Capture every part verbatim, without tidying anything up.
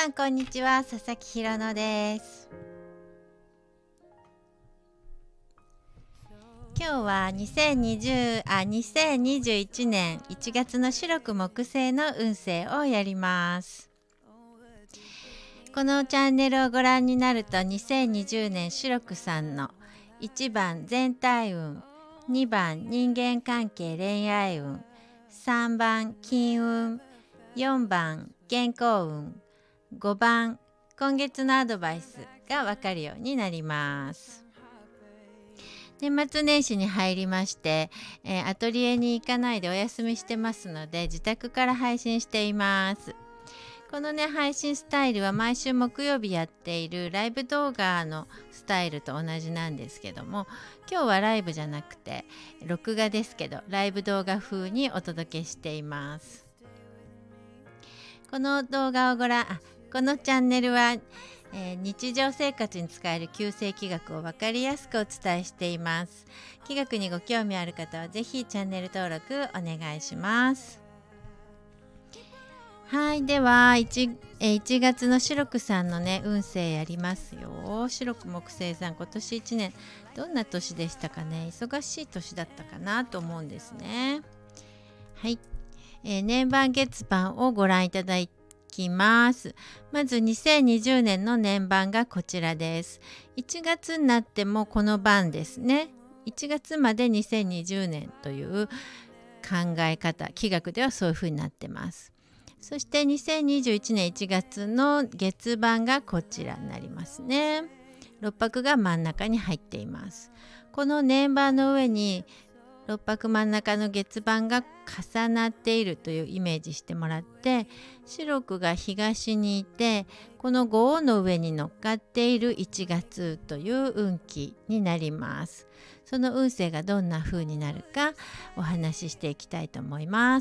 さんこんにちは、佐々木ひろのです。今日はにせんにじゅうあにせんにじゅういちねんいちがつの白く木星の運勢をやります。このチャンネルをご覧になると、にせんにじゅうねん白くさんのいちばん全体運、にばん人間関係恋愛運、さんばん金運、よんばん健康運、ごばん今月のアドバイスがわかるようになります。年末年始に入りまして、えー、アトリエに行かないでお休みしてますので、自宅から配信しています。このね配信スタイルは毎週木曜日やっているライブ動画のスタイルと同じなんですけども、今日はライブじゃなくて録画ですけど、ライブ動画風にお届けしています。この動画をご覧あこのチャンネルは、えー、日常生活に使える九星気学を分かりやすくお伝えしています。気学にご興味ある方はぜひチャンネル登録お願いします。はい、では 1, えいちがつの白くさんのね運勢やりますよ。白く木星さん、今年いちねんどんな年でしたかね。忙しい年だったかなと思うんですね。はい、えー、年番月番をご覧いただいきます。まずにせんにじゅうねんの年番がこちらです。いちがつになってもこの番ですね。いちがつまでにせんにじゅうねんという考え方、気学ではそういう風になってます。そしてにせんにじゅういちねんいちがつの月番がこちらになりますね。ろっぱくが真ん中に入っています。この年番の上にろっぱく真ん中の月番が重なっているというイメージしてもらって、白くが東にいて、このごの上に乗っかっているいちがつという運気になります。その運勢がどんな風になるかお話ししていきたいと思います。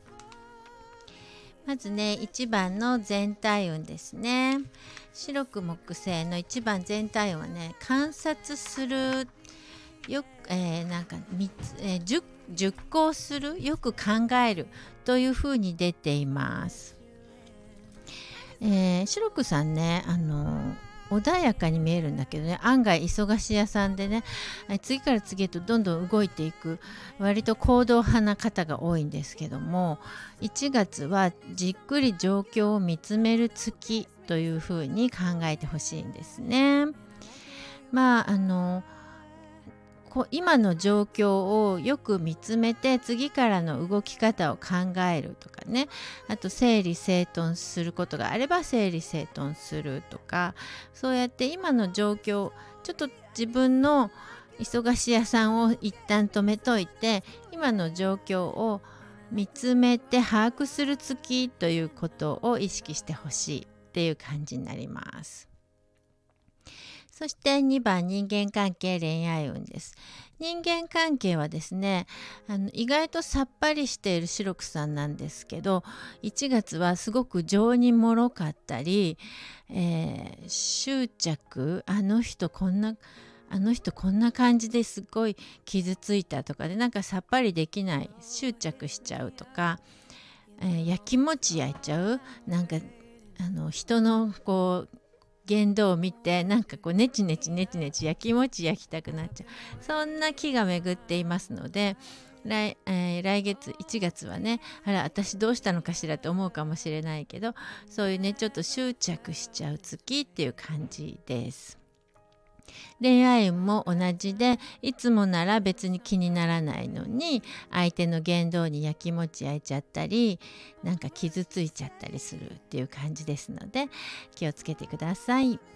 まずねいちばんの全体運ですね。白く木星のいちばん全体運はね、観察するよく、えー、なんかみっつ、えー、熟, 熟考する、よく考えるというふうに出ています。えー、白くさんね、あのー、穏やかに見えるんだけどね、案外忙し屋さんでね、次から次へとどんどん動いていく割と行動派な方が多いんですけども、いちがつはじっくり状況を見つめる月というふうに考えてほしいんですね。まああのー今の状況をよく見つめて、次からの動き方を考えるとかね、あと整理整頓することがあれば整理整頓するとか、そうやって今の状況、ちょっと自分の忙し屋さんを一旦止めといて、今の状況を見つめて把握する月ということを意識してほしいっていう感じになります。そしてにばん人間関係恋愛運です。人間関係はですね、あの意外とさっぱりしている白くさんなんですけど、いちがつはすごく情にもろかったり、えー、執着、あの人こんなあの人こんな感じですごい傷ついたとかで、なんかさっぱりできない、執着しちゃうとか、えー、やきもち焼いちゃう、なんかあの人のこう言動を見て、なんかこうネチネチネチネチやきもち焼きたくなっちゃう、そんな気が巡っていますので、来、えー、来月いちがつはね、あら私どうしたのかしらと思うかもしれないけど、そういうねちょっと執着しちゃう月っていう感じです。恋愛運も同じで、いつもなら別に気にならないのに相手の言動にやきもち焼いちゃったり、なんか傷ついちゃったりするっていう感じですので、気をつけてください。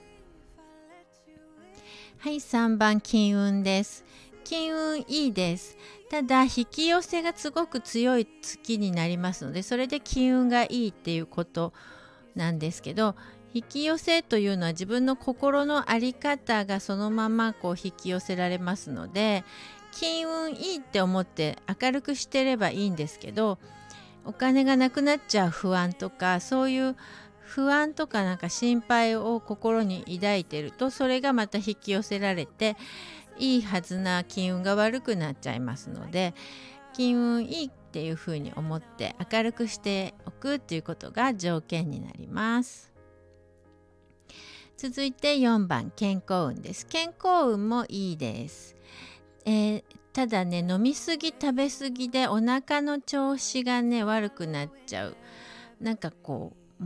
はい、さんばん金運です。金運いいです。ただ引き寄せがすごく強い月になりますので、それで金運がいいっていうことなんですけど、引き寄せというのは自分の心の在り方がそのままこう引き寄せられますので、金運いいって思って明るくしてればいいんですけど、お金がなくなっちゃう不安とか、そういう不安とかなんか心配を心に抱いてると、それがまた引き寄せられていいはずな金運が悪くなっちゃいますので、金運いいっていうふうに思って明るくしておくっていうことが条件になります。 続いてよんばん健康運です。健康運もいいです。えー、ただね、飲みすぎ食べすぎでお腹の調子がね悪くなっちゃう。なんかこう、うん、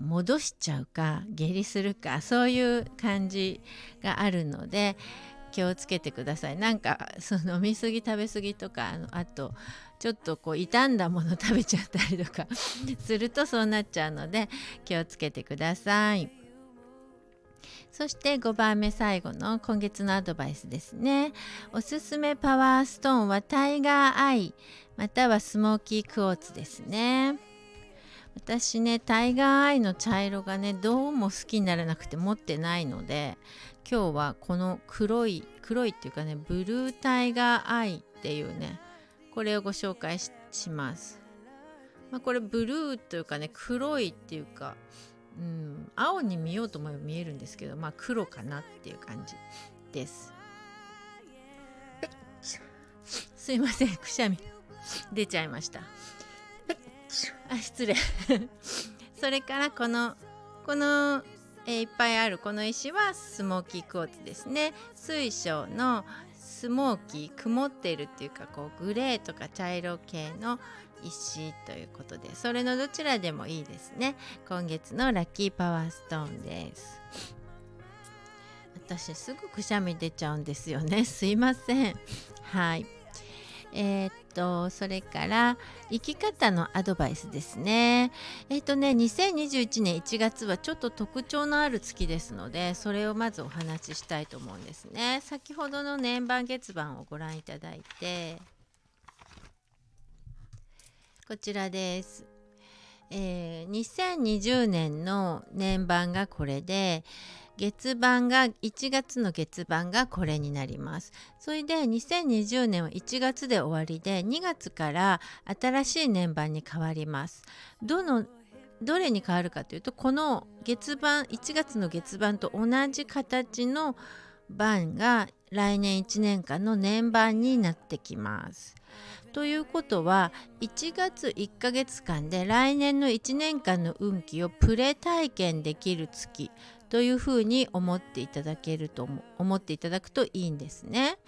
戻しちゃうか下痢するか、そういう感じがあるので気をつけてください。なんかその飲みすぎ食べすぎとか、あのあとちょっとこう傷んだもの食べちゃったりとかするとそうなっちゃうので気をつけてください。そしてごばんめ、最後の今月のアドバイスですね。おすすめパワーストーンはタイガーアイまたはスモーキークォーツですね。私ね、タイガーアイの茶色がねどうも好きにならなくて持ってないので、今日はこの黒い黒いっていうかね、ブルータイガーアイっていうね、これをご紹介 し, します、まあ、これブルーというかね、黒いっていうか、うん、青に見ようと思えば見えるんですけど、まあ黒かなっていう感じです。すいません、くしゃみ出ちゃいました。あ、失礼それからこのこの、えー、いっぱいあるこの石はスモーキークォーツですね。水晶のスモーキー、曇っているっていうか、こうグレーとか茶色系の石ということで、それのどちらでもいいですね。今月のラッキーパワーストーンです。私すぐくしゃみ出ちゃうんですよね、すいません。はい、えー、っとそれから生き方のアドバイスですね。えー、っとねにせんにじゅういちねんいちがつはちょっと特徴のある月ですので、それをまずお話ししたいと思うんですね。先ほどの年番月番をご覧いただいて、こちらです。えー、にせんにじゅうねんの年番がこれで、月番がいちがつの月番がこれになります。それでにせんにじゅうねんはいちがつで終わりで、にがつから新しい年番に変わります。どのどれに変わるかというと、この月番いちがつの月番と同じ形の番が来年いちねんかんの年番になってきます。ということはいちがついっかげつかんで来年のいちねんかんの運気をプレ体験できる月というふうに思っていただけると思っていただくといいんですね。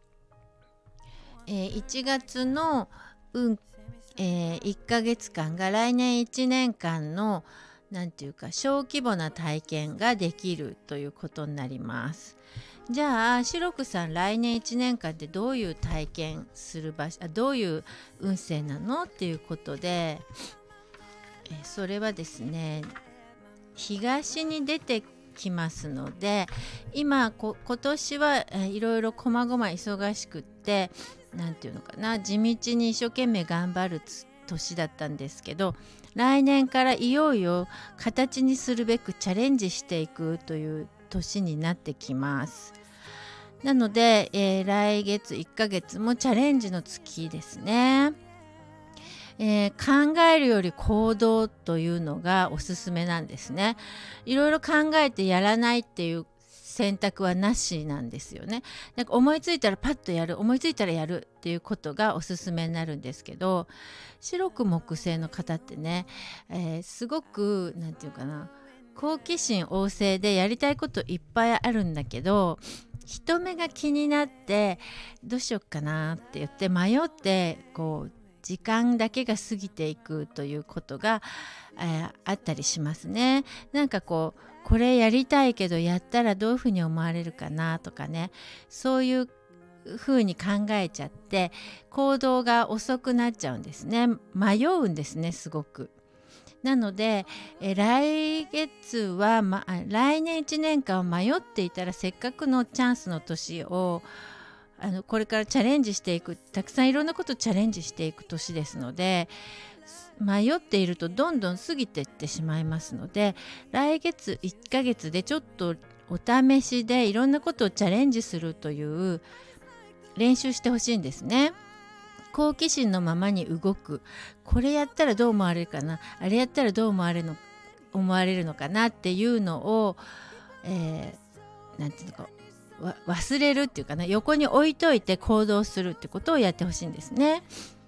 えー、いちがつの運、えー、いっかげつかんが来年いちねんかんのなんていうか小規模な体験ができるということになります。じゃあ白くさん、来年いちねんかんでどういう体験する場所、どういう運勢なのっていうことで、えそれはですね、東に出てきますので、今こ今年はいろいろこまごま忙しくって、なんていうのかな、地道に一生懸命頑張る年だったんですけど、来年からいよいよ形にするべくチャレンジしていくという年になってきます。なので、えー、来月いっかげつもチャレンジの月ですね。えー、考えるより行動というのがおすすめなんですね。いろいろ考えてやらないっていう選択はなしなんですよね。なんか思いついたらパッとやる、思いついたらやるっていうことがおすすめになるんですけど、白く木星の方ってね、えー、すごくなんていうかな、好奇心旺盛でやりたいこといっぱいあるんだけど、人目が気になってどうしよっかなって言って迷ってこう時間だけが過ぎていくということが、えー、あったりしますね。なんかこうこれやりたいけどやったらどういうふうに思われるかなとかね、そういうふうに考えちゃって行動が遅くなっちゃうんですね。迷うんですね、すごく。なので、え来月は、ま、来年いちねんかん迷っていたら、せっかくのチャンスの年をあのこれからチャレンジしていく、たくさんいろんなことをチャレンジしていく年ですので、迷っているとどんどん過ぎていってしまいますので、来月いっかげつでちょっとお試しでいろんなことをチャレンジするという練習してほしいんですね。好奇心のままに動く、これやったらどう思われるかな、あれやったらどう思われるの思われるのかなっていうのを、えー、なんていうのか忘れるっていうかな、横に置いといて行動するってことをやってほしいんですね。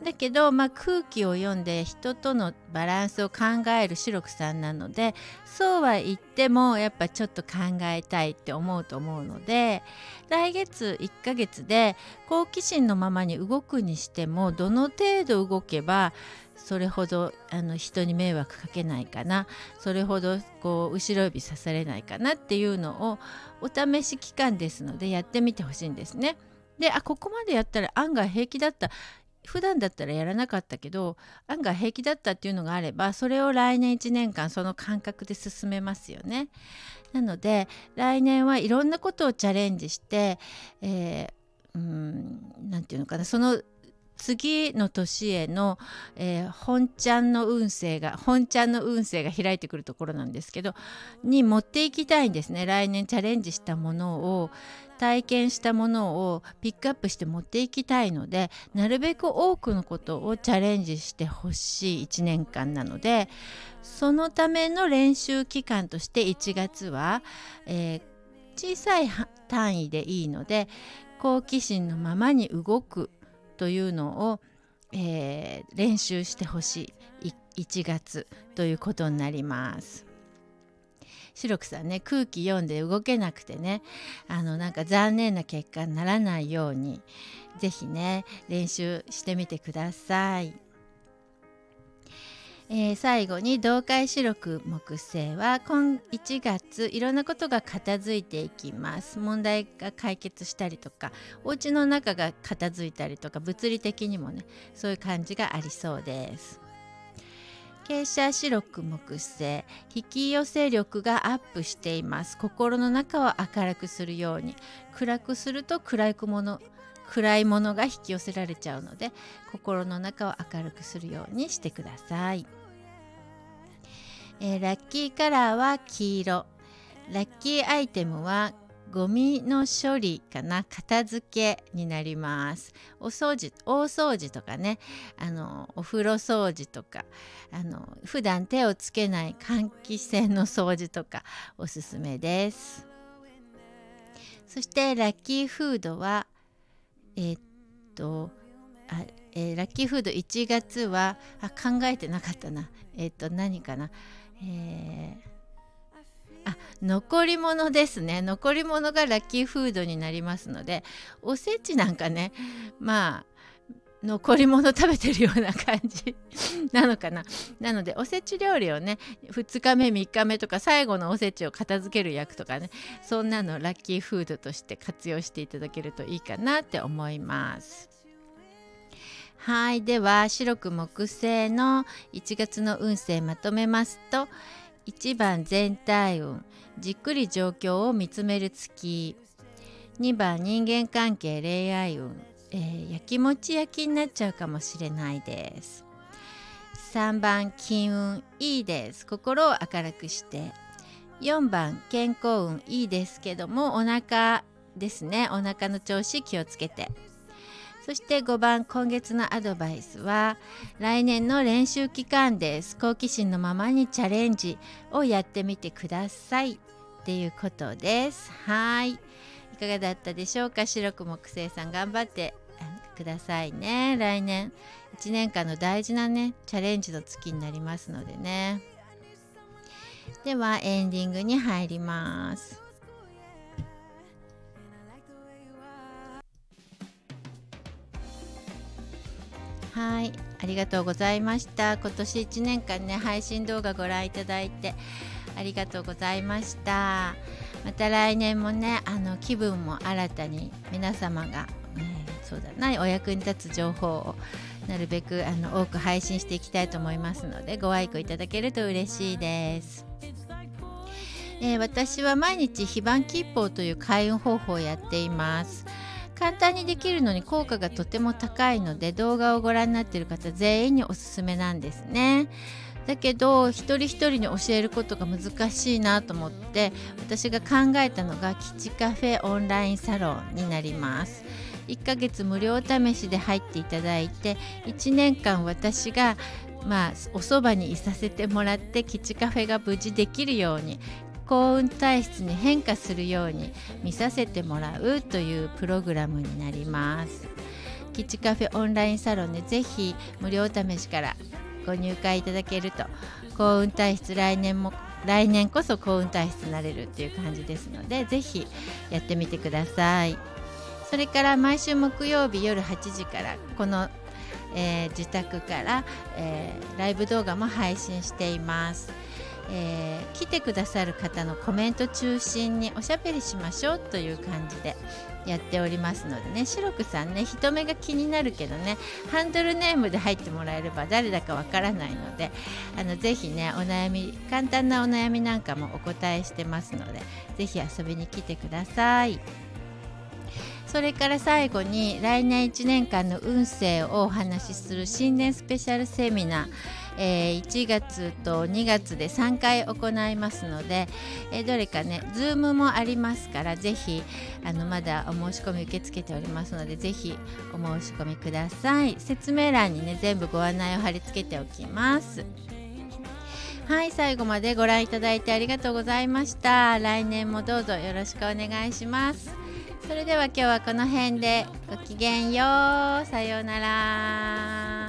だけど、まあ、空気を読んで人とのバランスを考える白くさんなので、そうは言ってもやっぱちょっと考えたいって思うと思うので、来月いっかげつで好奇心のままに動くにしても、どの程度動けばそれほどあの人に迷惑かけないかな、それほどこう後ろ指さされないかなっていうのをお試し期間ですのでやってみてほしいんですね。で、あ、ここまでやったら案外平気だった、普段だったらやらなかったけど案外平気だったっていうのがあれば、それを来年いちねんかんその感覚で進めますよね。なので来年はいろんなことをチャレンジして、えー、うーんなんていうのかな、その次の年への、えー、本ちゃんの運勢が本ちゃんの運勢が開いてくるところなんですけど、に持っていきたいんですね。来年チャレンジしたものを、体験したものをピックアップして持っていきたいので、なるべく多くのことをチャレンジしてほしいいちねんかんなので、そのための練習期間としていちがつは、えー、小さい単位でいいので好奇心のままに動くというのを、えー、練習してほしいいちがつということになります。白くさんね、空気読んで動けなくてね、あのなんか残念な結果にならないようにぜひね練習してみてください。えー、最後に同海白く木星は今いちがついろんなことが片付いていきます。問題が解決したりとか、お家の中が片付いたりとか、物理的にもねそういう感じがありそうです。傾斜白く木星、引き寄せ力がアップしています。心の中を明るくするように、暗くすると暗いもの暗いものが引き寄せられちゃうので、心の中を明るくするようにしてください。えー、ラッキーカラーは黄色。ラッキーアイテムはゴミの処理かな、片付けになります。お掃除、大掃除とかね、あのお風呂掃除とか、あの普段手をつけない換気扇の掃除とかおすすめです。そしてラッキーフードはえー、っとあ、えー、ラッキーフードいちがつはあ考えてなかったな、えー、っと何かな、えーあ残り物ですね。残り物がラッキーフードになりますので、おせちなんかね、まあ残り物食べてるような感じなのかな。なのでおせち料理をねふつかめみっかめとか最後のおせちを片付ける役とかね、そんなのラッキーフードとして活用していただけるといいかなって思います。はい、では白く木星のいちがつの運勢まとめますと、いちばん全体運、じっくり状況を見つめる月。にばん人間関係恋愛運、えー、やきもち焼きになっちゃうかもしれないです。さんばん金運、いいです。心を明るくして。よんばん健康運、いいですけどもお腹ですね、お腹の調子気をつけて。そしてごばん今月のアドバイスは来年の練習期間です。好奇心のままにチャレンジをやってみてくださいっていうことです。はい、いかがだったでしょうか。白く木星さん頑張ってくださいね。来年いちねんかんの大事なねチャレンジの月になりますのでね。ではエンディングに入ります。はい、ありがとうございました。今年いちねんかんね配信動画ご覧いただいてありがとうございました。また来年もねあの気分も新たに皆様が、えー、そうだなお役に立つ情報をなるべくあの多く配信していきたいと思いますので、ご愛顧いただけると嬉しいです。えー、私は毎日非番吉報という開運方法をやっています。簡単にできるのに効果がとても高いので、動画をご覧になっている方全員におすすめなんですね。だけど一人一人に教えることが難しいなと思って、私が考えたのがキチカフェオンラインサロンになります。いっかげつ無料試しで入っていただいて、いちねんかん私がまあおそばにいさせてもらって、キチカフェが無事できるように、幸運体質に変化するように見させてもらうというプログラムになります。 キチカフェオンラインサロンでぜひ無料お試しからご入会いただけると、幸運体質来年も来年こそ幸運体質になれるっていう感じですので、ぜひやってみてください。それから毎週木曜日夜はちじからこの、えー、自宅から、えー、ライブ動画も配信しています。えー、来てくださる方のコメント中心におしゃべりしましょうという感じでやっておりますのでね、しろくさんね、人目が気になるけどね、ハンドルネームで入ってもらえれば誰だかわからないので、あのぜひね、お悩み、簡単なお悩みなんかもお答えしてますので、ぜひ遊びに来てください。それから最後に来年いちねんかんの運勢をお話しする新年スペシャルセミナー、えー、いちがつとにがつでさんかい行いますので、えー、どれかね、ズームもありますから、ぜひあのまだお申し込み受け付けておりますので、ぜひお申し込みください。説明欄にね、全部ご案内を貼り付けておきます。はい、最後までご覧いただいてありがとうございました。来年もどうぞよろしくお願いします。それでは今日はこの辺でごきげんよう。さようなら。